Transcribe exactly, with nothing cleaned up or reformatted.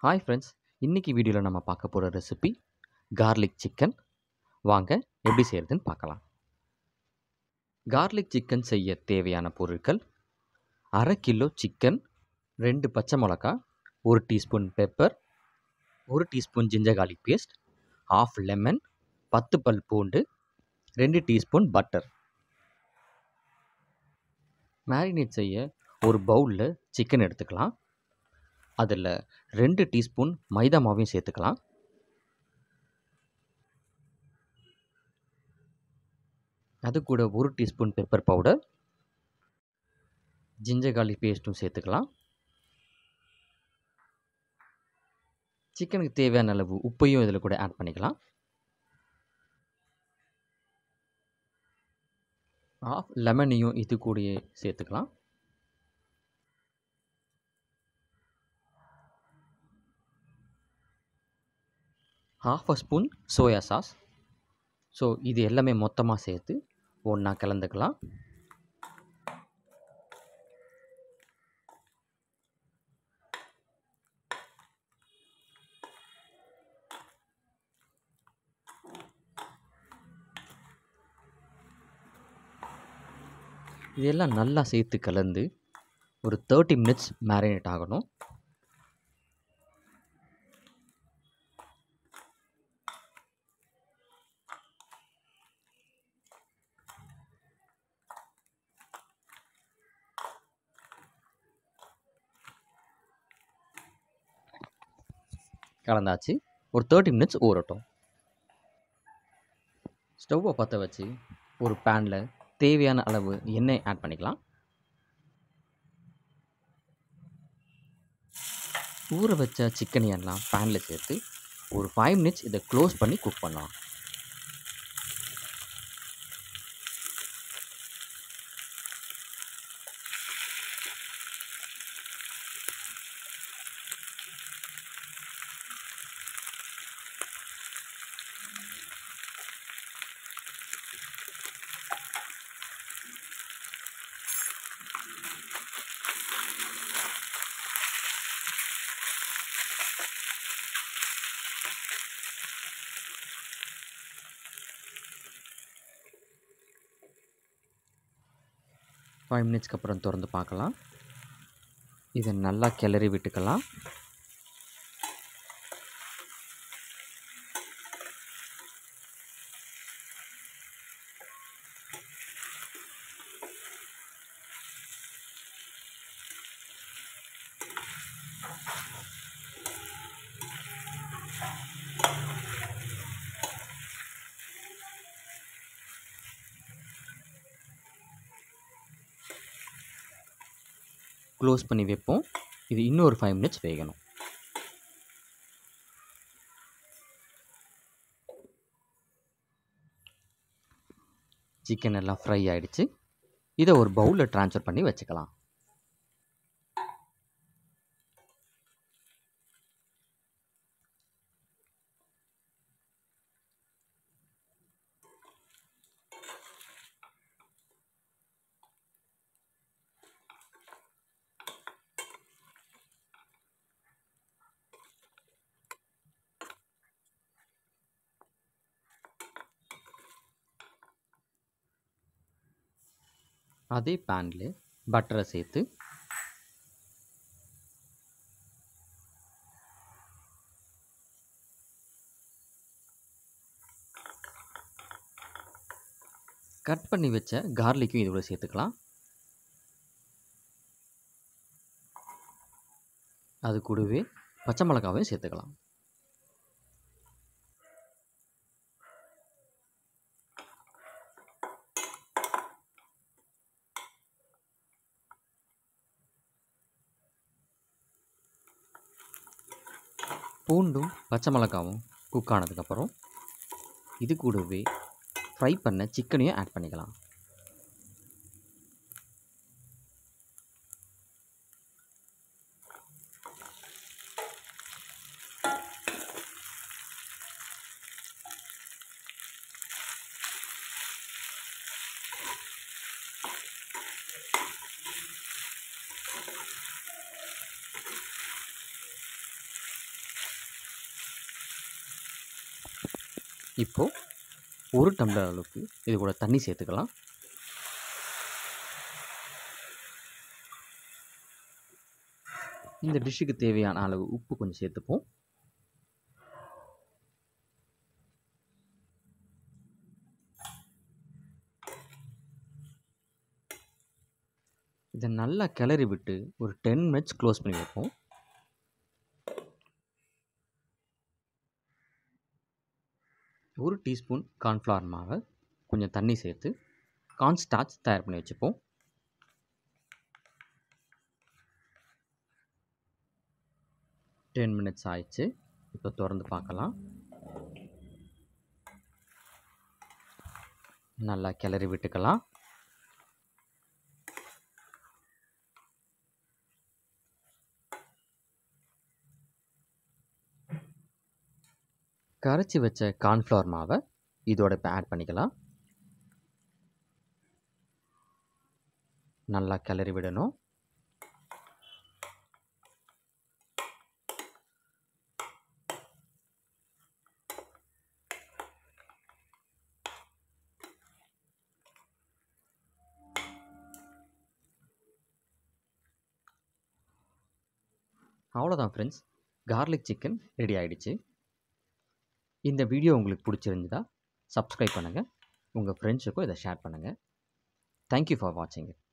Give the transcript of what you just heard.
Hi friends, இன்றைக்கி வீடியோவில் நம்ம பார்க்க போகிற ரெசிபி கார்லிக் சிக்கன். வாங்க எப்படி செய்கிறதுன்னு பார்க்கலாம். கார்லிக் சிக்கன் செய்ய தேவையான பொருட்கள்: அரை கிலோ சிக்கன், ரெண்டு பச்சை மிளகா, ஒரு டீஸ்பூன் பெப்பர், ஒரு teaspoon ginger garlic paste, half lemon, பத்து பல் பூண்டு, ரெண்டு டீஸ்பூன் பட்டர். மேரினேட் செய்ய ஒரு பவுலில் சிக்கன் எடுத்துக்கலாம். அதில் ரெண்டு டீஸ்பூன் மைதா மாவையும் சேர்த்துக்கலாம். அது கூட ஒரு teaspoon pepper powder, ginger garlic பேஸ்ட்டும் சேர்த்துக்கலாம். சிக்கனுக்கு தேவையான அளவு உப்பையும் இதில் கூட ஆட் பண்ணிக்கலாம். ஆஃப் லெமனையும் இது கூடயே சேர்த்துக்கலாம். Half a spoon soya sauce. So இது எல்லாமே மொத்தமாக சேர்த்து ஒன்றா கலந்துக்கலாம். இதெல்லாம் நல்லா சேர்த்து கலந்து ஒரு தேர்ட்டி மினிட்ஸ் மேரினேட் ஆகணும். கலந்தாச்சு. ஒரு தேர்ட்டி மினிட்ஸ் ஊறட்டும். ஸ்டவ்வை பற்ற வச்சு ஒரு பேனில் தேவையான அளவு எண்ணெய் ஆட் பண்ணிக்கலாம். ஊற வச்ச சிக்கன் எல்லாம் பேனில் சேர்த்து ஒரு ஃபைவ் மினிட்ஸ் இதை க்ளோஸ் பண்ணி குக் பண்ணலாம். ஃபைவ் மினிட்ஸ்க்கு அப்புறம் திறந்து பார்க்கலாம். இதை நல்லா கிளறி விட்டுக்கலாம். க்ளோஸ் பண்ணி வைப்போம். இது இன்னொரு ஃபைவ் மினிட்ஸ் வேகணும். சிக்கன் எல்லாம் ஃப்ரை ஆகிடுச்சு. இதை ஒரு பவுலில் ட்ரான்ஸ்ஃபர் பண்ணி வச்சுக்கலாம். அதே பேனில் பட்டரை சேர்த்து கட் பண்ணி வச்ச கார்லிக்கும் இதோட சேர்த்துக்கலாம். அது கூடவே பச்சை மிளகாவையும் சேர்த்துக்கலாம். பூண்டும் பச்சை மிளகாவும் குக் ஆனதுக்கப்புறம் இது கூடவே ஃப்ரை பண்ண சிக்கனையும் ஆட் பண்ணிக்கலாம். இப்போது ஒரு டம்ளர் அளவுக்கு இது கூட தண்ணி சேர்த்துக்கலாம். இந்த டிஷ்ஷுக்கு தேவையான அளவு உப்பு கொஞ்சம் சேர்த்துப்போம். இதை நல்லா கிளறி விட்டு ஒரு டென் மினிட்ஸ் க்ளோஸ் பண்ணி வைப்போம். ஒரு டீஸ்பூன் கார்ன்ஃப்ளவர் மாவை கொஞ்சம் தண்ணி சேர்த்து கார்ன் ஸ்டார்ச் தயார் பண்ணி வச்சுப்போம். டென் மினிட்ஸ் ஆயிடுச்சு. இப்போ திறந்து பார்க்கலாம். நல்லா கிளறி விட்டுக்கலாம். கரைச்சி வச்ச கார்ன்ஃப்ளவர் மாவை இதோட இப்போ ஆட் பண்ணிக்கலாம். நல்லா கிளறி விடணும். அவ்வளோதான் ஃப்ரெண்ட்ஸ், கார்லிக் சிக்கன் ரெடி ஆகிடுச்சு. இந்த வீடியோ உங்களுக்கு பிடிச்சிருந்ததா சப்ஸ்கிரைப் பண்ணுங்கள், உங்கள் ஃப்ரெண்ட்ஸுக்கும் இதை ஷேர் பண்ணுங்கள். தேங்க்யூ ஃபார் வாட்சிங்.